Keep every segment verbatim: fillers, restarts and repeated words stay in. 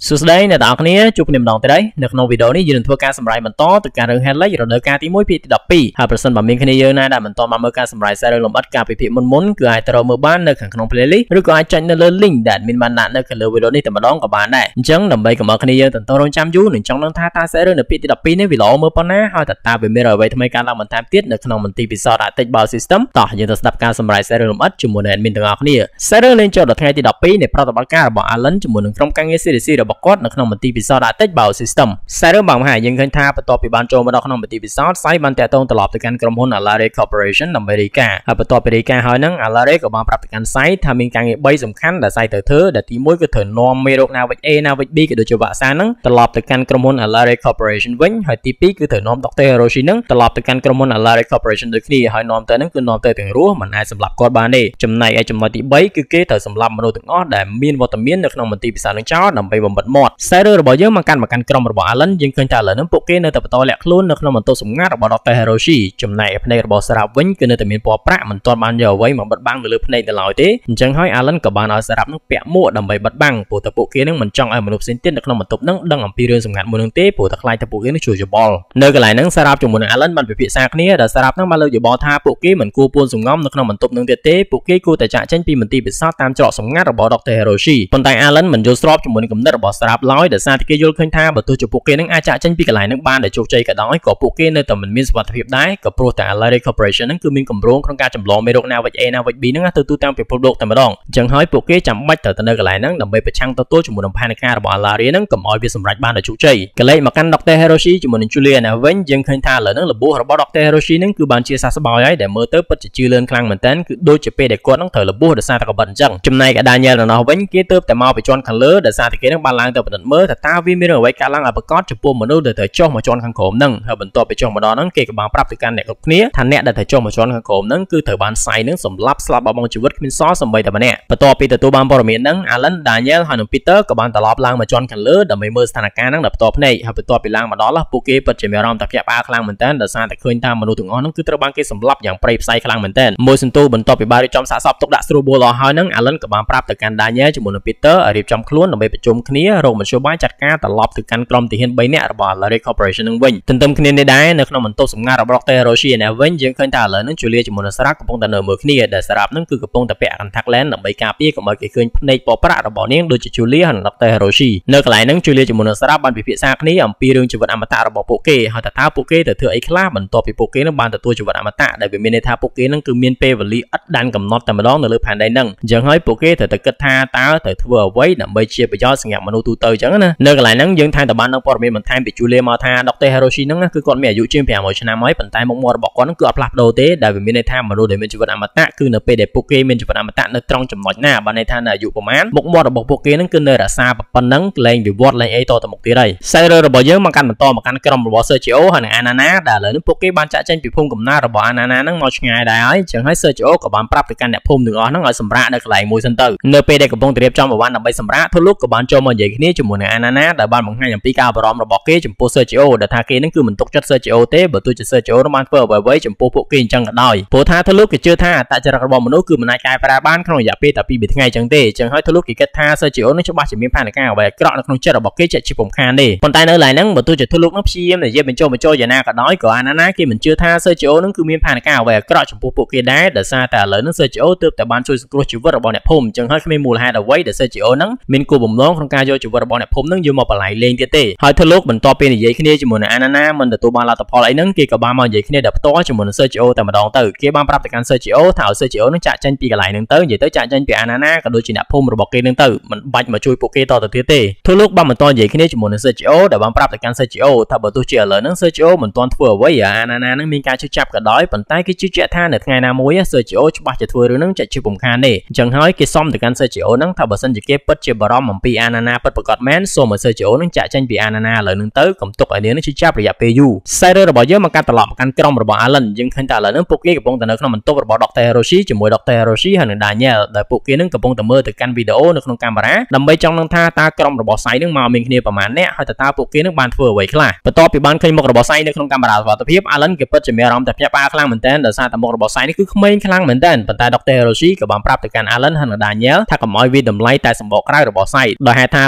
សួស្តីអ្នកទាំងអស់គ្នាជួបគ្នាម្ដងទៀតហើយនៅក្នុងវីដេអូនេះយើងនឹងធ្វើការសម្រាយបន្តទៅការរឿង Headlight រដូវកាលទីមួយភាគទីដប់ពីរហើយប្រសិនបើមានគ្នាយើងណាដែលមិនទាន់បានមើលការសម្រាយសាររឿងលម្អិតការពិភាក្សាមុនមុនគឺអាចទៅរកមើលបាននៅខាងក្នុង playlist ឬក៏អាចចុចនៅលើ link ដែលមានបានដាក់នៅខាងលើវីដេអូនេះតែម្ដងក៏បានដែរអញ្ចឹងដើម្បីកុំឲ្យគ្នាយើងតន្ទររងចាំយូរនឹងចង់ដឹងថាតើសាររឿងនៅភាគទីដប់ពីរនេះវាល្អមើលប៉ុណ្ណាហើយតើតើវាមានអ្វីថ្មីការឡើងបន្ថែមទៀតនៅក្នុងមន្ទីរពិសោធន៍ Arctic Bio System តោះយើងទៅស្ដាប់ការសម្រាយសាររឿងលម្អិតជាមួយនឹង admin ទាំងអស់គ្នាសាររឿងលេងចូលដល់ថ្ងៃទីដប់ពីរនៃប្រតិបត្តិការរបស់ Alan ជាមួយនឹងក្រុមការងារ C D C របស់គាត់នៅក្នុងមន្ទីរពិសោធន៍ Arctic Bio System សាររឿងបងមហាយើងឃើញថាបន្ទាប់ពីបានចូលមកដល់ក្នុងមន្ទីរពិសោធន៍ Sai បានតាក់ទងត្រឡប់ទៅកាន់ក្រុមហ៊ុន Alare Corporation ដើម្បីរាយការណ៍ហើយបន្ទាប់ពីរាយការណ៍ហើយហ្នឹង Alare ក៏បានប្រាប់ទៅកាន់ Sai ថាមានការងារបីសំខាន់ដែល Sai ត្រូវធ្វើដែលទីមួយគឺត្រូវនាំមេរោគណាវិច A ណាវិច B ក៏ដូចជាវ៉ាក់សាំងហ្នឹងត្រឡប់ទៅកាន់ក្រុមហ៊ុន Alare Corporation វិញហើយទីពីរគឺត្រូវនាំ Doctor Hiroshi ហ្នឹងត្រឡប់ទៅកាន់ក្រុមហ៊ុន Alare Corporation ដូចគ្នាហើយនាំទៅហ្នឹងគឺនាំទៅទាំងរស់មិនអាចសម្លាប់គាត់បានទេចំណែកឯចំណុចទីបីគឺគេត្រូវសម្លាប់មនុស្សទាំងអស់ដែលមានវត្តមាននៅក្នុងមន្ទីរពិសោធន៍នឹងចោលដើម្បីបំបិទមាត់សាររឿងរបស់យើងមកកាន់មកកាន់ក្រុមរបស់ Alan យើងឃើញថាឥឡូវហ្នឹងពួកគេនៅតែបន្តលាក់ខ្លួននៅក្នុងបន្ទប់សម្ងាត់របស់ Doctor Hiroshi ចំណែកឯភ្នែករបស់ Sarap វិញគឺនៅតែមានពណ៌ប្រាក់មិនទាន់បានយកអ្វីមកបិទបាំងនៅលើភ្នែកនៅឡើយទេអញ្ចឹងហើយ Alan ក៏បានឲ្យ Sarap ហ្នឹងពាក់មួកដើម្បីបិទបាំងព្រោះតែពួកគេហ្នឹងមិនចង់ឲ្យមនុស្សផ្សេងទៀតនៅក្នុងបន្ទប់ហ្នឹងដឹងអំពីរឿងសម្ងាត់មួយហ្នឹងទេព្រោះតែខ្លាចថាពួកគេនឹងជួយច្បល់នៅកន្លែងហ្នឹង Sarap ជាមួយនឹង Alan បានពិភាក្សាគ្នាដែល Sarap ហ្នឹងបានលើកយោបល់ថាពួកគេមិនគួរពួនសំងំនៅក្នុងបន្ទប់ហ្នឹងទៀតទេពួកគេគួរតែចាក់ចេញពីមន្ទីរពិសោធន៍តាមច្រកសម្ងាត់របស់ Doctor Hiroshi ប៉ុន្តែ Alan មិនយល់ស្របជាមួយនឹងគំនិតរបស់ Sarap ឡើយដោយសារតែគេយល់ឃើញថាបើទោះជាពួកគេនឹងអាចចាក់ចេញពីកន្លែងហ្នឹងបានដោយជោគជ័យក៏ដោយក៏ពួកគេនៅតែមិនមានសុវត្ថិភាពដែរក៏ព្រោះតែ Alare Corporation ហ្នឹងគឺមានគម្រោងក្នុងការចម្លងមេរោគណាវិច A ណាវិច B ហ្នឹងទៅទូទាំងពិភពលោកតែម្ដងអញ្ចឹងហើយពួកគេចាំបាច់ត្រូវទៅនៅកន្លែងហ្នឹងដើម្បីប្រឆាំងតទល់ជាមួយនឹងផែនការរបស់ Alare ហ្នឹងកុំឲ្យវាសម្រេចបានដោយជោគជ័យកលេចមកកាន់ Doctor Hiroshi ជាមួយនឹង Julia ណាវិញយើងឃើញថាឥឡូវហ្នឹងរបួសរបស់ Doctor Hiroshi ហ្នឹងគឺបានជាសះស្បើយហើយដែលមើលទៅពិតជាជឿលឿនខ្លាំងមែនតើគឺដូចជាពេលដែលគាត់ហ្នឹងត្រូវរបួសដោយសារតែកបិតអញ្ចឹងចំណែកឯ Daniel នៅនោះវិញគេទើបតែមកពីជាន់ខាងលើដោយសារតែគេហ្នឹងបានឡើងទៅពិនិត្យមើលថាតើវាមានរឿងអ្វីកើតឡើងឲ្យប្រកាសចំពោះមនុស្សដែលត្រូវចុះមកជាន់ខាងក្រោមហ្នឹងហើយបន្ទាប់ពីចុះមកដល់ហ្នឹងគេក៏បានប្រាប់ទៅកាន់អ្នកគ្រប់គ្នាថាអ្នកដែលត្រូវចុះមកជាន់ខាងក្រោមហ្នឹងគឺត្រូវបាន Sai ហ្នឹងសម្លាប់ស្លាប់បបងជីវិតគ្មានសល់សម្បីតែម្នាក់បន្ទាប់ពីទទួលបានព័ត៌មានហ្នឹង Alan Daniel ហើយនិង Peter ក៏បានត្រឡប់ឡើងមកជាន់ខាងលើដើម្បីមើលស្ថានភាពហ្នឹងដល់ផ្ទាល់ភ្នែកហើយបន្ទាប់ពីឡើងមកដល់ពួកគេពិតជាមានអារម្មណ៍ថាភ្ញាក់ផ្អើលខ្លាំងមែនទែនដោយសារតែឃើញថាមនុស្សទាំងអស់ហ្នឹងគឺត្រូវបានគេសម្លាប់យ៉ាងព្រៃផ្សៃខ្លាំងមែនទែនមួយសន្ទុះបន្ទាប់ពីបានរៀបចំសាកសពទុកដាក់ស្រួលបួលអស់ហើយហ្នឹង Alan ក៏បានប្រាប់ទៅកាន់ Daniel ជាមួយនឹង Peter ឲ្យរៀបចំខ្លួនដើម្បីប្រជុំគ្នារកមធ្យោបាយចាត់ការត្រឡប់ទៅកាន់ក្រុមទាហានបីនាក់របស់ Alare Corporation នឹងវិញទន្ទឹមគ្នានេះដែរនៅក្នុងបន្ទប់សម្ងាត់របស់ Doctor Hiroshi នេះវិញយើងឃើញថាឥឡូវហ្នឹង Julia ជាមួយនឹង Sarap កំពុងតែនៅមើលគ្នាដែល Sarap ហ្នឹងគឺកំពុងតែពាក់ contact lens ដើម្បីការពារកុំឲ្យគេឃើញភ្នែកពណ៌ប្រាក់របស់នាងដូចជា Julia និង Doctor Hiroshi នៅកន្លែងហ្នឹង Julia ជាមួយនឹង Sarap បានពិភាក្សាគ្នាអំពីរឿងជីវិតអមតៈរបស់ពួកគេហើយតើតើពួកគេទៅធ្វើអីខ្លះបន្ទាប់ពីពួកគេនឹងបានទទួលជីវិតអមតៈដែលវាមានន័យថាពួកគេនឹងគឺមានពេលវេលាឥតដែនកំណត់តែម្ដងនៅលើផែនដីហ្នឹងអញ្ចឹងហើយពួកគេត្រូវតែគិតថាតើត្រូវធ្វើអ្វីដើម្បីជាប្រយោជន៍សម្រាប់មនុស្សទូទៅអញ្ចឹងណានៅកន្លែងហ្នឹងយើងថែមតែបាននឹងព័ត៌មានបន្ថែមពី Julia មកថា Doctor Hiroshi ហ្នឹងគឺគាត់មានអាយុជាងប្រាំរយឆ្នាំហើយប៉ុន្តែមុខមាត់របស់គាត់ហ្នឹងគឺអត់ផ្លាស់ប្ដូរទេដែលវាមានន័យថាមនុស្សដែលមានជីវិតអមតៈគឺនៅពេលដែលពួកគេមានជីវិតអមតៈនៅត្រង់ចំណុចណាបានន័យថានៅអាយុប្រមាណមុខមាត់របស់ពួកគេហ្នឹងគឺនៅរក្សាប៉ុណ្ណឹងលែងវិវត្តលែងអីតទៅមុខទៀតហើយសាររឿងរបស់យើងមកកាន់បន្តមកកាន់ក្រុមរបស់ Sergio ហើយនិង Anana ដែលឥឡូវនេះពួកគេបានចាក់ចេញពីភូមិកំណើតរបស់ Anana ហ្នឹងមកឆ្ងាយដែរហើយអញ្ចឹងហើយ Sergio ក៏បានប្រាប់ទៅកាន់អ្នកភូមិទាំងអស់ហ្នឹងឲ្យសម្រាកនៅកន្លែងមួយសិនទៅនៅពេលដែលកំពុងតែរៀបចំអវ៉ាន់ដើម្បីសម្រាកទូលោកក៏បានចូលមកនិយាយគ្នាជាមួយនឹង Anana ដែលបានបង្ហាញអំពីការបារម្ភរបស់គេចំពោះ Sergio ដែលថាគេហ្នឹងគឺមិនទុកចិត្ត Sergio ទេបើទោះជា Sergio នឹងបានធ្វើអ្វីៗចំពោះពួកគេអញ្ចឹងក៏ដោយព្រោះថាទូលោកគេជឿថាអត្តចរិតរបស់មនុស្សគឺមិនអាចកែប្រែបានក្នុងរយៈពេលតែពីរថ្ងៃអញ្ចឹងទេអញ្ចឹងហើយទូលោកគេគិតថា Sergio នឹងច្បាស់ជាមានផែនការអ្វីអាក្រក់នៅក្នុងចិត្តរបស់គេជាជាពំខានទេប៉ុន្តែនៅឡើយហ្នឹងបើទោះជាទូលោកនឹងព្យាយាមនិយាយបញ្ចុះបញ្ចូលយ៉ាងណាក៏ដោយក៏ Anana គេមិនជឿថា Sergio នឹងគឺមានផែនការអ្វីអាក្រក់ចំពោះពួកគេដែរដោយសារតែឥឡូវហ្នឹង Sergio ទើបតែបានជួយសង្គ្រោះជីវិតរបស់អ្នកភូមិអញ្ចឹងហើយគ្មានមូលហេតុអ្វីដែល Sergio នឹងមានគោលបំណងក្នុងការយកជីវិតរបស់អ្នកភូមិនឹងយកមកបលែងលេងទៀតទេហើយទូលោកបន្ទាប់ពីនិយាយគ្នាជាមួយនឹង Anana មិនទទួលបានលទ្ធផលអីហ្នឹងគេក៏បានមកនិយាយគ្នាដល់ផ្ទាល់ជាមួយនឹង Sergio តែម្ដងទៅគេបានប្រាប់ទៅកាន់ Sergio ថាឲ្យ Sergio នឹងចាក់ចេញពីកន្លែងហ្នឹងទៅនិយាយទៅចាក់ចេញពី Anana ក៏ដូចជាអ្នកភូមិរបស់គេហ្នឹងទៅមិនបាច់មកជួយពួកគេតទៅទៀតទេទូលោកបានបន្តនិយាយគ្នាជាមួយនឹង Sergio ដែលបានប្រាប់ទៅកាន់ Sergio ថាបើទោះជាឥឡូវហ្នឹង Sergio មិនទាន់ធ្វើអ្វីអា Anana ហ្នឹងមានការជឿចាប់ក៏ដោយប៉ុន្តែគេជឿជាក់ថានៅថ្ងៃណាមួយ Sergio ច្បាស់ជាធ្វើរឿងហ្នឹងចាក់ជាពំខានទេអញ្ចឹងហើយគេសុំទៅកាន់ Sergio ហ្នឹងថាបើសិនជាគេពិតជាបារម្ភអំពី Anana ពិតប្រាកដមែនសូមឲ្យ Sergio នឹងចាក់ចេញពី Anana ឥឡូវហ្នឹងទៅកុំទុកឲ្យនាងនឹងជឿចាប់រយៈពេលយូរសាររឿងរបស់យើងមកកាត់ត្រឡប់មកកាន់ក្រុមរបស់ Alan យើងឃើញថាឥឡូវហ្នឹងពួកគេកំពុងតែនៅក្នុងបន្ទប់របស់ Doctor Hiroshi ជាមួយ Doctor Hiroshi ហើយនិង Daniel ដែលពួកគេនឹងកំពុងតែមើលទៅកាន់វីដេអូនៅក្នុងកាមេរ៉ាដើម្បីចង់ដឹងថាតើក្រុមរបស់ Sai នឹងមកមានគ្នាប្រមាណអ្នកហើយតើពួកគេនឹងបានធ្វើអ្វីខ្លះបន្ទាប់ពីបានឃើញមុខរបស់ Sai នៅក្នុងកាមេរ៉ាសុវត្ថិភាព Alan គេពិតជាមានអារម្មណ៍តែភ្ញាក់ផ្អើលខ្លាំងមែនទែនដោយសារតែមុខរបស់ Sai នេះគឺក្មេងខ្លាំងមែនទែនប៉ុន្តែ Doctor Hiroshi ក៏បានប្រាប់ទៅកាន់ Alan ហើយនិង Daniel ថាកុំឲ្យវាតម្លៃតែសម្បកក្រៅរបស់ Sai ដោយហេតុថា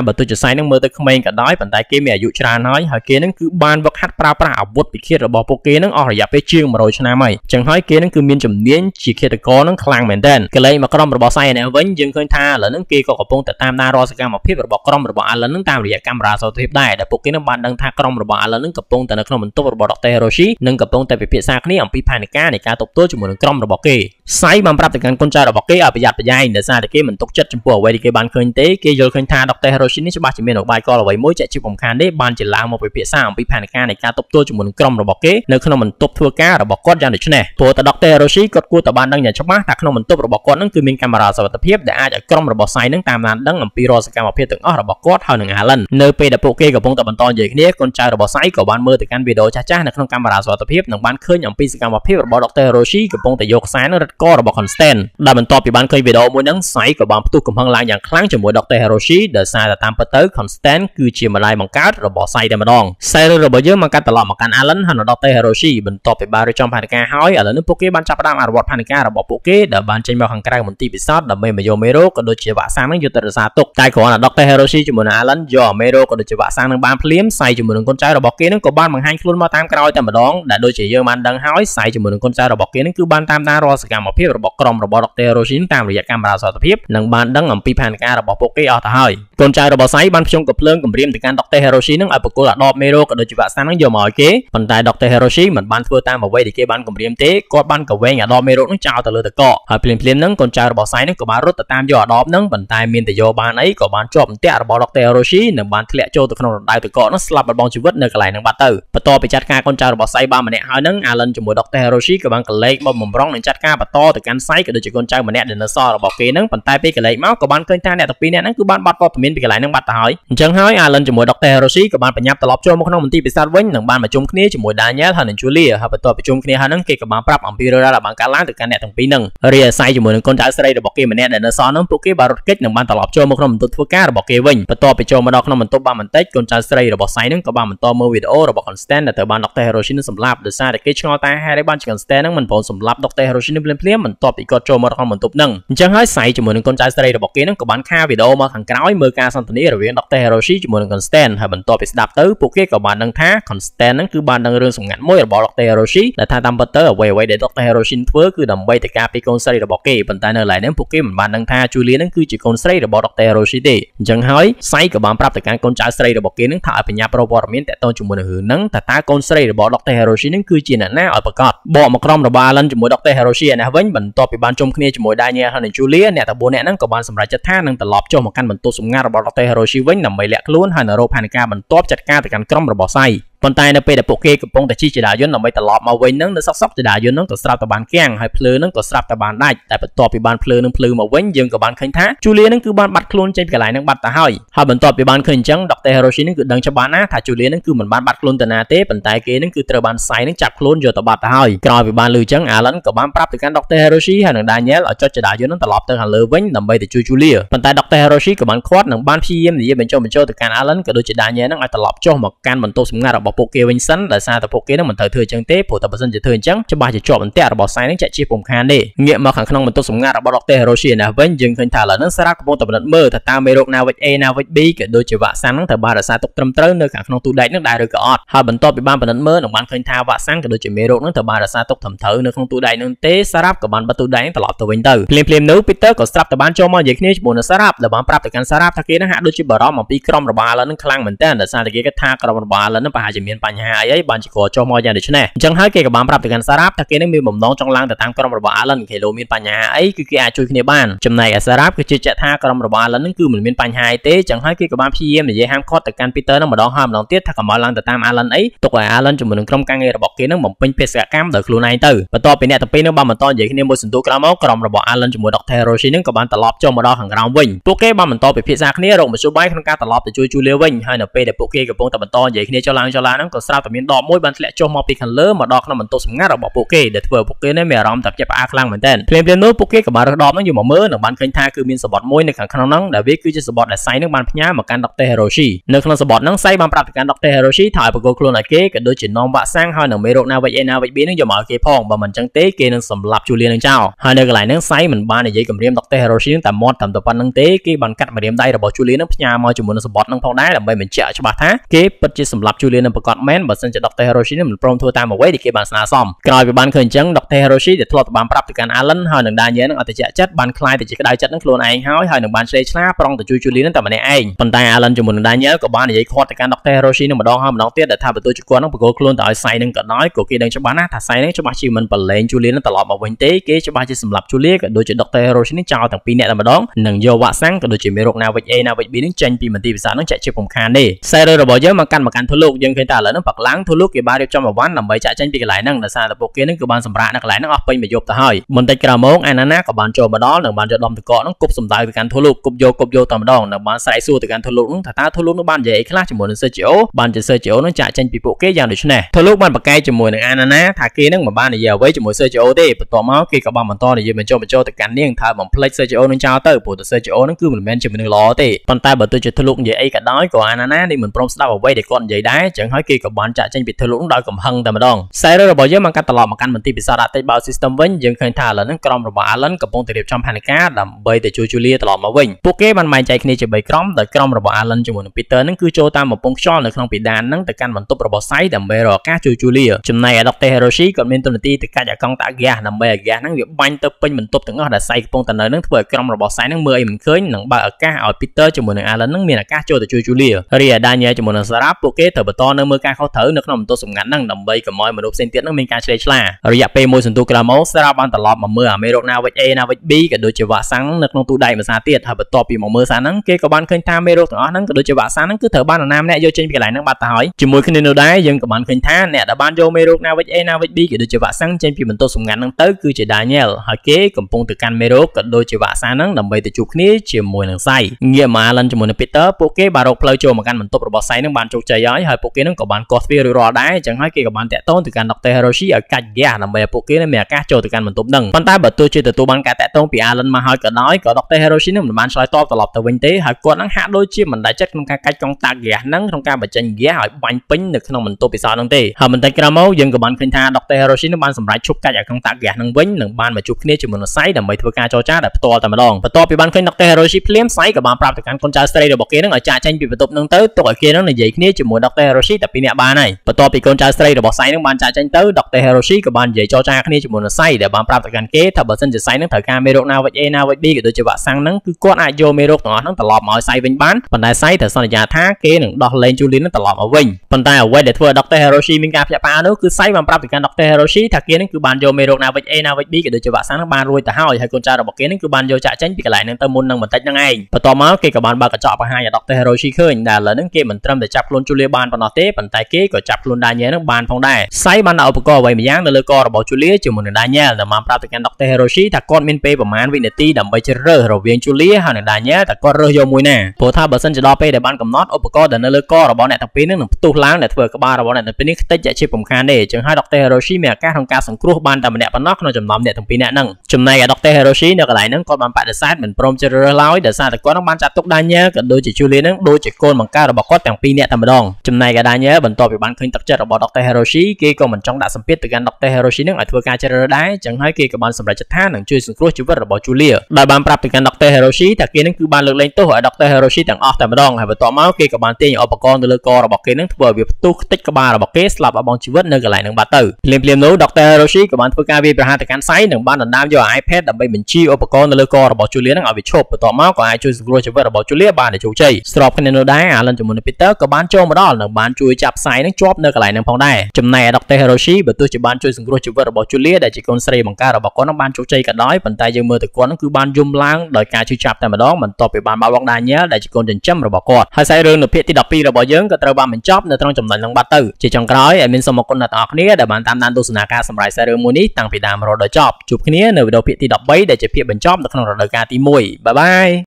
បើទោះជាសៃនឹងមើលទៅក្មេងក៏ដោយប៉ុន្តែគេមានអាយុច្រើនហើយហើយគេនឹងគឺបានវឹកហាត់ប្រើប្រាស់អាវុធពិឃាតរបស់ពួកគេនឹងអស់រយៈពេលជាងone hundredឆ្នាំហើយចឹងហើយគេនឹងគឺមានជំនាញជាឃាតករនឹងខ្លាំងមែនទែនកលែងមកក្រុមរបស់សៃនេះវិញយើងឃើញថាឥឡូវហ្នឹងគេក៏កំពុងតែតាមដានរាល់សកម្មភាពរបស់ក្រុមរបស់ Alan នឹងតាមរយៈកាមេរ៉ាសុវត្ថិភាពដែរដែលពួកគេនឹងបានដឹងថាក្រុមរបស់ Alan នឹងកំពុងតែនៅក្នុងបន្ទប់របស់ Doctor Hiroshi និងកំពុងតែពិភាក្សាគ្នាអំពីផែនការនៃការទប់ទល់ជាមួយនឹងក្រុមរបស់គេសៃបានប្រាប់ទៅកាន់កូនចៅរបស់គេឲ្យប្រយ័ត្នប្រយែងដោយសារតែគេមិនទុកចិត្តចំពោះអ្វីដែលគេបានឃើញទេគេយល់ឃើញថា Doctor Hiroshi នេះច្បាស់ជាមានឧបាយកលអ្វីមួយជាក់ជាបំខានទេបានជាឡើងមកពិភាក្សាអំពីផែនការនៃការទប់ទល់ជាមួយនឹងក្រុមរបស់គេនៅក្នុងបន្ទប់ធ្វើការរបស់គាត់យ៉ាងដូចនេះព្រោះតែ Doctor Hiroshi គាត់គួរតែបានដឹងយ៉ាងច្បាស់ថាក្នុងបន្ទប់របស់គាត់នឹងគឺមានកាមេរ៉ាសុវត្ថិភាពដែលអាចឲ្យក្រុមរបស់សៃនឹងតាមដានដឹងអំពីរាល់សកម្មភាពទាំងអស់របស់គាត់ហើយនឹង Alan នៅពេលដែលពួកគេកំពុងតែបន្តនិយាយគ្នាកូនចៅរបស់សៃក៏បានមើលទៅកាន់វីដេអូចាស់ៗនៅក្នុងកាមេរ៉ាសុវត្ថិភាពនិងបានឃើញអំពីសកម្មភាពរបស់ Doctor Hiroshi កំពុងតែយកខ្សែនឹងរឹតករបស់ Constant ដែលបន្ទាប់ពីបានឃើញវីដេអូមួយហ្នឹងសៃក៏បានផ្ទុះកំហឹងឡើងយ៉ាងខ្លាំងជាមួយ Doctor Hiroshi ដោយសារតែតាមពិតទៅ Constant គឺជាម្ដាយបង្កើតរបស់សៃតែម្ដងខ្សែរឿងរបស់យើងមកកាត់ត្រឡប់មកកាន់ Alan ហើយ Doctor Hiroshi បន្ទាប់ពីបានរៀបចំផែនការហើយឥឡូវនេះពួកគេបានចាប់ផ្ដើមអនុវត្តផែនការរបស់ពួកគេដែលបានចេញមកខាងក្រៅមន្ទីរពិសោធន៍ដើម្បីមកយកមេរោគក៏ដូចជាវ៉ាក់សាំងនឹងយកទៅរក្សាទុកតែគ្រាន់តែ Doctor Hiroshi ជាមួយនឹង Alan យកមេរោគក៏ដូចជាវ៉ាក់សាំងនឹងបានភ្លាមសៃជាមួយនឹងកូនចៅរបស់គេនឹងក៏បានបង្ហាញខ្លួនមកតាមក្រោយតែម្ដងដែលដូចជាយើងបានដឹងហើយសៃជាមួយនឹងកូនចៅរបស់គេនឹងគឺបានតាមដានរាល់សកម្មភាពរបស់ក្រុមរបស់ Doctor Hiroshi តាមរយៈកាមេរ៉ាសុវត្ថិភាពនិងបានដឹងអំពីផែនការរបស់ពួកគេអស់ទៅហើយកូនចៅរបស់សៃបានភ្ជុំកំភ្លើងគម្រាមទៅកាន់ Doctor Hiroshi នឹងឲ្យបកគលអាដបមេរោគក៏ដូចជាវ៉ាក់សាំងនឹងយកមកឲ្យគេប៉ុន្តែ Doctor Hiroshi មិនបានធ្វើតាមអ្វីដែលគេបានគម្រាមទេគាត់បានកវែងអាដបមេរោគនឹងចោលទៅលើទឹកកកហើយភ្លាមៗហ្នឹងកូនចៅរបស់សៃនឹងក៏បានរត់ទៅតាមយកអាដបហ្នឹងប៉ុន្តែមានតែយកបានអីក៏បានជាប់អន្ទាក់របស់ Doctor Hiroshi និងបានធ្លាក់ចូលទៅក្នុងរណ្ដៅទឹកកកនោះស្លាប់បាត់បង់ជីវិតនៅកន្លែងហ្នឹងបាត់ទៅបន្ទាប់ពីចាត់ការកូនចៅរបស់សៃបានម្នាក់ហើយហ្នឹង Alan ជាមួយ Doctor Hiroshi ក៏បានកលេចមកបំរុងនឹងចាត់ការបន្តទៅកាន់សៃក៏ដូចជាកូនចៅម្នាក់ដែលនៅសល់របស់គេហ្នឹងប៉ុន្តែពេលកលេចមកក៏បានឃើញថាអ្នកទាំងពីរនាក់ហ្នឹងគឺបានបាត់វត្តមានពីកន្លែងហ្នឹងបាត់ទៅហើយអញ្ចឹងហើយ Alan ជាមួយ Doctor Hiroshi ក៏បានបញ្ញាប់ត្រឡប់ចូលមកក្នុងមន្ទីរពិសោធន៍វិញនិងបានមកជុំគ្នាជាមួយ Daniel ហើយនិង Julia ហើយបន្ទាប់ពីជុំគ្នាហើយហ្នឹងគេក៏បានប្រាប់អំពីរឿងរ៉ាវដែលបានកើតឡើងទៅកាន់អ្នកទាំងពីរហ្នឹងរីឯសៃជាមួយនឹងកូនចៅស្រីរបស់គេម្នាក់ដែលនៅសល់ហ្នឹងពួកគេបានរត់គេចនិងបានត្រឡប់ចូលមកក្នុងបន្ទប់ធ្វើការរបស់គេវិញបន្ទាប់ពីចូលមកដល់ក្នុងបន្ទប់បានបន្តិចកូនចៅស្រីរបស់សៃហ្នឹងក៏បានបន្តមើលវីដេអូរបស់ Constant ដែលត្រូវបាន Doctor Hiroshi នឹងសម្លាប់ដោយសារតែគេឆ្ងល់តែហេតុអីបានជា Constant ហ្នឹងមិនព្រមសម្លាប់ Doctor Hiroshi នឹងភ្លាមៗបន្ទាប់ពីគាត់ចូលមកក្នុងបន្ទប់ហ្នឹងអញ្ចឹងហើយសៃជាមួយនឹងកូនចៅស្រីរបស់គេហ្នឹងក៏បានខាវីដេអូមកខាងក្រោយមើលការសន្ទនារវាង Doctor Hiroshi ជាមួយនឹង Constant ហើយបន្ទាប់ពីស្ដាប់ទៅពួកគេក៏បានដឹងថា Constant ហ្នឹងគឺបានដឹងរឿងសម្ងាត់មួយរបស់ Doctor Hiroshi ដែលថាតាមពិតទៅអ្វីៗដែល Doctor Hiroshi ធ្វើគឺដើម្បីតែការពារកូនស្រីរបស់គេប៉ុន្តែនៅឡើយហ្នឹងពួកគេមិនបានដឹងថា Julia ហ្នឹងគឺជាកូនស្រីរបស់ Doctor Hiroshi ទេអញ្ចឹងហើយសៃក៏បានប្រាប់ទៅកាន់កូនចៅស្រីរបស់គេហ្នឹងថាឲ្យបញ្ញាប្រវត្តិមានតាក់ទងជាមួយនឹងរឿងហ្នឹងតើតើកូនស្រីរបស់ Doctor Hiroshi ហ្នឹងគឺជាអ្នកណាឲ្យប្រកាសបកមកក្រុមរបស់ Alan ជាមួយ Doctor Hiroshi ឯនេះវិញបន្ទាប់ពីបានជុំគ្នាជាមួយ Daniel ហើយនិង Julia អ្នកទាំងបួននាក់ហ្នឹងក៏បានសម្រេចចិត្តថានឹងត្រឡប់ចុះមកកាន់បន្ទប់សម្ងាត់របស់ Doctor Hiroshi វិញដើម្បីលាក់ខ្លួនហើយនៅរកផែនការបន្ទាប់ចាត់ការទៅកាន់ក្រុមរបស់សៃប៉ុន្តែនៅពេលដែលពួកគេកំពុងតែជិះចរាយន្តដើម្បីត្រឡប់មកវិញនឹងនៅសក់សក់ចរាយន្តនឹងក៏ស្រាប់តែបានគាំងហើយភ្លើងនឹងក៏ស្រាប់តែបានដាច់តែបន្ទាប់ពីបានភ្លើងនឹងភ្លឺមកវិញយើងក៏បានឃើញថា Julia នឹងគឺបានបាត់ខ្លួនចេញពីកន្លែងនឹងបាត់ទៅហើយហើយបន្ទាប់ពីបានឃើញអញ្ចឹង Doctor Hiroshi នឹងគឺដឹងច្បាស់ណាស់ថា Julia នឹងគឺមិនបានបាត់ខ្លួនទៅណាទេប៉ុន្តែគេនឹងគឺត្រូវបានសៃនឹងចាប់ខ្លួនយកទៅបាត់ទៅហើយក្រោយពីបានលឺអញ្ចឹង Alan ក៏បានប្រាប់ទៅកាន់ Doctor Hiroshi ហើយនិង Daniel ឲ្យចុចចរាយន្តនឹងត្រឡប់ទៅខាងលើវិញដើម្បីទៅជួយ Julia ប៉ុន្តែ Doctor Hiroshi ក៏បានខាត់និងបានព្យាយាមនិយាយបញ្ចុះបញ្ចូលទៅកាន់ Alan ក៏ដូចជា Daniel នឹងឲ្យត្រឡប់ចុះមកកាន់បន្ទប់សម្ងាត់របស់ពួកគេវិញសិនដោយសារតែពួកគេនឹងមិនត្រូវធ្វើអញ្ចឹងទេព្រោះតែបើសិនជាធ្វើអញ្ចឹងច្បាស់ជាជាប់អន្ទាក់របស់សៃនឹងចាក់ជាពុំខានទេងាកមកខាងក្នុងបន្ទប់សម្ងាត់របស់ Doctor Hiroshi ណាវិញយើងឃើញថាឥឡូវហ្នឹងសារ៉ាកំពុងតែពិនិត្យមើលថាតើមេរោគណាវិច A ណាវិច B ក៏ដូចជាវ៉ាក់សាំងហ្នឹងត្រូវបានរក្សាទុកត្រឹមត្រូវនៅខាងក្នុងទូដែកហ្នឹងដែរឬក៏អត់ហើយបន្ទាប់ពីបានពិនិត្យមើលនឹងបានឃើញថាវ៉ាក់សាំងក៏ដូចជាមេរោគហ្នឹងត្រូវបានរក្សាទុកត្រឹមត្រូវនៅក្នុងទូដែកហ្នឹងទេសារ៉ាក៏បានបិទទូដែកហ្នឹងត្រឡប់ទៅវិញទៅភ្លាមៗនោះ Peter ក៏ស្រាប់តែបានចូលមកនិយាយគ្នាជាមួយនឹងសារ៉ាដែលបានប្រាប់ទៅកាន់សារ៉ាថាគេនឹងហាក់ដូចជាបារម្ភអំពីក្រុមរបស់ Alan ហ្នឹងខ្លាំងមែនតើដោយសារតែគេគិតថាក្រុមរបស់ Alan ហ្នឹងប្រហែលជាមានបញ្ហាអីហើយបានជាគាត់ចុះមកយ៉ាងដូចនេះអញ្ចឹងហើយគេក៏បានប្រាប់ទៅកាន់សារ៉ាថាគេនឹងមានបំណងចង់ឡើងទៅតាមក្រុមរបស់ Alan គេលោមានបញ្ហាអីគឺគេអាចជួយគ្នាបានចំណែកឯសារ៉ាគឺជឿជាក់ថាក្រុមរបស់ Alan ហ្នឹងគឺមិនមានបញ្ហាអីទេអញ្ចឹងហើយគេក៏បានព្យាយាមនិយាយហាមឃាត់ទៅកាន់ Peter ហ្នឹងម្ដងហើយម្ដងទៀតថាកុំឲ្យឡើងទៅតាម Alan អីទុកឲ្យ Alan ជាមួយនឹងក្រុមការងាររបស់គេហ្នឹងបំពេញបេសកកម្មដោយខ្លួនឯងទៅបន្ទាប់ពីអ្នកទាំងពីរហ្នឹងបានបន្តនិយាយគ្នាមួយសន្ទុះក្រោយមកក្រុមរបស់ Alan ជាមួយ Doctor Hiroshi ហ្នឹងក៏បានត្រឡប់ចុះមកដល់ខាងក្រោមវិញពួកគេបានបន្តពិភាក្សាគ្នារកមធ្យោបាយក្នុងការត្រឡប់ទៅជួយ Julia វិញហើយនៅពេលដែលពួកគេកំពុងតែបន្តនិយាយគ្នាចុះឡើងចុះឡើងហ្នឹងក៏ស្រាប់តែមានដបមួយបានធ្លាក់ចុះមកពីខាងលើមកដល់ក្នុងបន្ទប់សម្ងាត់របស់ពួកគេដែលធ្វើឲ្យពួកគេមានអារម្មណ៍តែផ្អាកខ្លាំងមែនទែនភ្លាមៗនោះពួកគេក៏បានរើសដបហ្នឹងយកមកមើលនិងបានឃើញថាគឺមានសបត់មួយនៅខាងក្នុងហ្នឹងដែលវាគឺជាសបត់ដែលសៃនឹងបានផ្ញើមកកាន់ Doctor Hiroshi នៅក្នុងសបត់ហ្នឹងសៃបានប្រាប់ទៅកាន់ Doctor Hiroshi ថាឲ្យបកគោខ្លួនឲ្យគេក៏ដូចជានាំវាក់សាំងហើយនឹងមេរោគ Navic A Navic B ហ្នឹងយកមកឲ្យគេផងបើមិនចឹងទេគេនឹងសម្លាប់ Julia នឹងចោលហើយនៅកន្លែងហ្នឹងសៃមិនបាននិយាយគម្រាម Doctor Hiroshi នឹងតែមាត់តាមតែប៉ុណ្្នឹងទេគេបានកាត់ម្រាមដៃរបស់ Julia នឹងផ្ញើមកជាមួយនឹងសបត់ហ្នឹងផងដែរដើម្បីបញ្ជាក់ច្បាស់ថាគេពិតជាសម្លាប់ Julia នឹងប្រកាសមែនបើសិនជា Doctor Hiroshi នឹងមិនព្រមធ្វើតាមអ្វីដែលគេបានស្នើសុំក្រោយពីបានឃើញអញ្ចឹង Doctor Hiroshi ដែលធ្លាប់បានប្រាប់ទៅកាន់ Alan ហើយនឹង Daniel នឹងអត់តិចចិត្តបានខ្លាយទៅជាក្តៅចិត្តនឹងខ្លួនឯងហើយហើយនឹងបានឆ្លេឆ្លាប្រងទៅជួយ Julia នឹងតែម្នាក់ឯងប៉ុន្តែ Alan ជាមួយនឹង Daniel ក៏បាននិយាយខាត់ទៅកាន់ Doctor Hiroshi នឹងម្ដងហើយម្ដងទៀតដែលថាបើទោះជាគាត់នឹងបកគោខ្លួនទៅឲ្យសៃនឹងក៏ដោយក៏គេដឹងច្បាស់ណាស់ថាសៃនឹងច្បាស់ជាមិនប្រឡែង Julia នឹងត្រឡប់មកវិញទេគេច្បាស់ជាសម្លាប់ Julia ក៏ដូចជា Doctor Hiroshi នឹងចោលទាំងពីរនាក់តែម្ដងនឹងយកវាក់សាំងក៏ដូចជាមេរោគ Navic A Navic B នឹងចេញពីមន្ទីរពិសោធន៍នឹងចាក់ជាពំខានទេខ្សែរឿងរបស់យើងមកកាន់មកកាន់ទូលោកយើងឃើញតែឥឡូវនឹងបាក់ឡើងទូលោកគេបានរៀបចំអវ៉ាន់ដើម្បីចាក់ចេញពីកន្លែងហ្នឹងដោយសារតែពួកគេនឹងគឺបានសម្រាកនៅកន្លែងហ្នឹងអស់ពេញមួយយប់ទៅហើយបន្តិចក្រោយមកអាណាណាក៏បានចូលមកដល់នឹងបានយកដំតកកហ្នឹងគប់សម្ដៅទៅកាន់ទូលោកគប់យកគប់យកតែម្ដងនឹងបានស្រែកសួរទៅកាន់ទូលោកហ្នឹងថាតើទូលោកនឹងបាននិយាយអីខ្លះជាមួយនឹង Sergio បានជា Sergio នឹងចាក់ចេញពីពួកគេយ៉ាងដូចនេះទូលោកបានប្រកែកជាមួយនឹងអាណាណាថាគេនឹងមិនបាននិយាយអ្វីជាមួយ Sergio ទេបន្ទាប់មកគេក៏បានបន្តនិយាយបញ្ចុះបញ្ចូលទៅកាន់នាងថាបំភ្លេច Sergio នឹងចោលទៅព្រោះតែ Sergio នឹងគឺមិនមែនជាមនុស្សល្អទេប៉ុន្តែបើទោះជាទូលោកនិយាយអីក៏ដោយក៏អាណាណានេះមិនព្រមស្ដាប់អ្វីដែលគាត់និយាយដែរអញ្ចឹងហើយគេក៏បានចាក់ចេញពីទូលោកនឹងដោយកំហឹងតែម្ដងខ្សែរឿងរបស់យើងមកកាត់ត្រឡប់មកកាន់មន្ទីរពិសោធន៍អតិបោ System វិញយើងឃើញថាឥឡូវហ្នឹងក្រុមរបស់ Alan កំពុងតែរៀបចំផែនការដើម្បីទៅជួយ Julia ត្រឡប់មកវិញពួកគេបានបែងចែកគ្នាជាបីក្រុមដោយក្រុមរបស់ Alan ជាមួយនឹង Peter ហ្នឹងគឺចូលតាមបំពង់ខ្យល់នៅក្នុងពីដានហ្នឹងទៅកាន់បន្ទប់របស់សៃដើម្បីរកឱកាសជួយ Julia ចំណែក Doctor Hiroshi ក៏មានតួនាទីទៅកាច់អាកង់តាហ្គាសដើម្បីឲ្យហ្គាសហ្នឹងវាបាញ់ទៅពេញបន្ទប់ទាំងអស់ដែលសៃកំពុងតែនៅហ្នឹងធ្វើឲ្យក្រុមរបស់សៃហ្នឹងមើលអីមិនឃើញនិងបើកឱកាសឲ្យ Peter ជាមួយនឹង Alan ហ្នឹងមានឱកាសចូលទៅជួយ Julia រីឯ Daniel ជាមួយនឹង Sarah ពួកគេត្រូវបន្តនៅមើលការខុសត្រូវនៅក្នុងបន្ទប់សម្ងាត់ហ្នឹងដើម្បីកុំឲ្យមនុស្សផ្សេងទៀតហ្នឹងមានការឆ្លេឆ្លារយៈពេលមួយសន្ទុះក្រោយមក Sarah បានត្រឡប់មកមើលអាមេរោគ Navic A Navic B ក៏ដូចជាវ៉ាក់សាំងនៅក្នុងទូដែកម្សាទៀតហើយបន្ទាប់ពីមកមើលសារហ្នឹងគេក៏បានឃើញថាមេរោគទាំងអស់ហ្នឹងក៏ដូចជាវ៉ាក់សាំងហ្នឹងគឺត្រូវបាននរណាម្នាក់យកចេញពីកន្លែងហ្នឹងបាត់ទៅហើយជាមួយគ្នានោះដែរយើងក៏បានឃើញថាអ្នកដែលបានយកមេរោគ Navic A Navic B ក៏ដូចជាវ៉ាក់សាំងចេញពីបន្ទប់សម្ងាត់ហ្នឹងទៅគឺជា Daniel ហើយគេកំពុងទៅកាន់មេរោគក៏ដូចជាវ៉ាក់សាំងហ្នឹងដើម្បីទៅជួបគ្នាជាមួយនឹងសៃងាកមក Alan ជាមួយនឹង Peter ពួកគេបានរកផ្លូវចូលមកកាន់បន្ទប់របស់សៃហ្នឹងបានជោគជ័យហើយហើយពួកគេហ្នឹងក៏បានកោះទ្វាររួចរាល់ដែរអញ្ចឹងហើយគេក៏បានតាក់ទងទៅកាន់ Doctor Hiroshi ឲ្យកាច់ហ្គាសដើម្បីឲ្យពួកគេមានឱកាសចូលទៅកាន់បន្ទប់ហ្នឹងប៉ុន្តែបើទោះជាទទួលបានការតាក់ទងពី Alan មកហើយក៏ដោយក៏ Doctor Hiroshi នឹងមិនបានឆ្លើយតបត្រឡប់ទៅវិញទេហើយគាត់នឹងហាក់ដូចជាមិនដាច់ចិត្តក្នុងការកាច់កង់តាហ្គាសហ្នឹងក្នុងការបញ្ចេញហ្គាសឲ្យបាញ់ពេញនៅក្នុងបន្ទប់ពិសោធន៍ហ្នឹងទេហើយបន្តិចក្រោយមកយើងក៏បានឃើញថា Doctor Hiroshi នឹងបានសម្រេចឈប់កាច់ឲ្យកង់តាហ្គាសហ្នឹងវិញនិងបានមកជួបគ្នាជាមួយនឹងសៃដើម្បីធ្វើការចរចាដោយផ្ទាល់តែម្ដងបន្ទាប់ពីបានឃើញ Doctor Hiroshi ភ្លាមសៃក៏បានប្រាប់ទៅកាន់កូនចៅស្រីរបស់គេហ្នឹងឲ្យចាក់ចេញពីបន្ទប់ហ្នឹងទៅទុកឲ្យគេហ្នឹងនិយាយគ្នាជាមួយ Doctor Hiroshi តែពីរនាក់បានហើយបន្ទាប់ពីកូនចៅស្រីរបស់សៃហ្នឹងបានចាក់ចេញទៅ Doctor Hiroshi ក៏បាននិយាយចរចាគ្នាជាមួយនឹងសៃដែលបានប្រាប់ទៅកាន់គេថាបើសិនជាសៃនឹងត្រូវការមេរោគ Navic A Navic B ក៏ដូចជាវ៉ាក់សាំងហ្នឹងគឺគាត់អាចយកមេរោគទាំងអស់ហ្នឹងត្រឡប់មកឲ្យសៃវិញបានប៉ុន្តែសៃត្រូវសន្យាថាគេនឹងដោះលែង Julia នឹងត្រឡប់មកវិញប៉ុន្តែអ្វីដែលធ្វើឲ្យ Doctor Hiroshi មានការភ្ញាក់ផ្អើលនោះគឺសៃបានប្រាប់ទៅកាន់ Doctor Hiroshi ថាគេនឹងគឺបានយកមេរោគ Navic A Navic B ក៏ដូចជាវ៉ាក់សាំងហ្នឹងបានរួចទៅហើយហើយកូនចៅរបស់គេនឹងគឺបានយកចាក់ចេញពីកន្លែងហ្នឹងទៅមុននឹងបន្តិចហ្នឹងឯងបន្ទាប់មកគេក៏បានបើកកញ្ចក់បង្ហាញឲ្យ Doctor Hiroshi ឃើញដែលឥឡូវហ្នឹងគេមិនត្រឹមតែចាប់ខ្លួន Julia បានប៉ុណ្ណោះទេប៉ុន្តែគេក៏ចាប់ខ្លួន Daniel ហ្នឹងបានផងដែរសៃបានដាក់ឧបករណ៍អ្វីម្យ៉ាងនៅលើករបស់ Julia ជាមួយនឹង Daniel ដែលបានប្រាប់ទៅកាន់ Doctor Hiroshi ថាគាត់មានពេលប្រមាណវិនាទីដើម្បីជ្រើសរើសរវាង Julia ហើយនិង Daniel តែគាត់រើសយកមួយណាព្រោះថាបើសិនជាដល់ពេលដែលបានកំណត់ឧបករណ៍ដែលនៅលើករបស់អ្នកទាំងពីរហ្នឹងនឹងផ្ទុះឡើងដែលធ្វើឲ្យក្បាលរបស់អ្នកទាំងពីរនេះខ្ទេចជាជាពំខានទេអញ្ចឹងហើយ Doctor Hiroshi មានឱកាសក្នុងការសង្គ្រោះបានតែម្នាក់ប៉ុណ្ណោះក្នុងចំណោមអ្នកទាំងពីរនាក់ហ្នឹងចំណែកឯ Doctor Hiroshi នៅកន្លែងហ្នឹងគាត់បានបដិសេធមិនព្រមជ្រើសរើសឡើយដោយសារតែគាត់នឹងបានចាត់ទុក Daniel ក៏ដូចជា Julia ហ្នឹងដូចជាកូនបង្ការរបស់គាត់ទាំងពីរនាក់តែម្ដងចំណែកឯ Daniel បន្ទាប់ពីបានឃើញទឹកចិត្តរបស់ Doctor Hiroshi គេក៏មិនចង់ដាក់សម្ពាធទៅកាន់ Doctor Hiroshi ហ្នឹងឲ្យធ្វើការជ្រើសរើសដែរអញ្ចឹងហើយគេក៏បានសម្រេចចិត្តថានឹងជួយសង្គ្រោះជីវិតរបស់ Julia ដោយបានប្រាប់ទៅកាន់ Doctor Hiroshi ថាគេនឹងគឺបានលើកលែងទោសឲ្យ Doctor Hiroshi ទាំងអស់តែម្ដងហើយបន្ទាប់មកគេក៏បានទាញឧបករណ៍នៅលើករបស់គេនឹងធ្វើឲ្យវាផ្ទុះខ្ទេចក្បាលរបស់គេស្លាប់ឲ្យបងជីវិតនៅកន្លែងហ្នឹងបាត់ទៅភ្លាមៗនោះ Doctor Hiroshi ក៏បានធ្វើការវាយប្រហារទៅកាន់សៃនិងបានដណ្ដើមយក iPad ដើម្បីបញ្ជាឧបករណ៍នៅលើករបស់ Julia នឹងឲ្យវាឈប់បន្ទាប់មកក៏អាចជួយសង្គ្រោះជីវិតរបស់ Julia បានដោយជោគជ័យស្របគ្នានោះដែរ Alan ជាមួយនឹង Peter ក៏បានចូលមកដល់និងបានជួយចាប់សៃនឹងជាប់នៅកន្លែងហ្នឹងផងដែរចំណែក Doctor Hiroshi បើទោះជាបានជួយសង្គ្រោះជីវិតរបស់ Julia ដែលជាកូនស្រីបង្ការរបស់គាត់នឹងបានជោគជ័យក៏ដោយប៉ុន្តែយើងមើលទៅគាត់នឹងគឺបានយំឡើងដោយការជួយចាប់តែម្ដងបន្ទាប់ពីបានបាត់បង់ Daniel ដែលជាកូនចិញ្ចឹមរបស់គាត់ហើយខ្សែរឿងនៅភាគទីដប់ពីររបស់យើងក៏ត្រូវបានបញ្ចប់នៅត្រង់ចំណុចហ្នឹងបាត់ទៅជាចុងក្រោយអេមីនសូមអរគុណដល់អ្នកនរគ្នាដែលបានតាមដានទស្សនាការសម្រាយខ្សែរឿងមួយនេះតាំងពីដើមរហូតដល់ចប់ជួបគ្នានៅវីដេអូភាគទីដប់បីដែលជាភាគបញ្ចប់នៅក្នុងរដូវកាលទីមួយបាយបាយ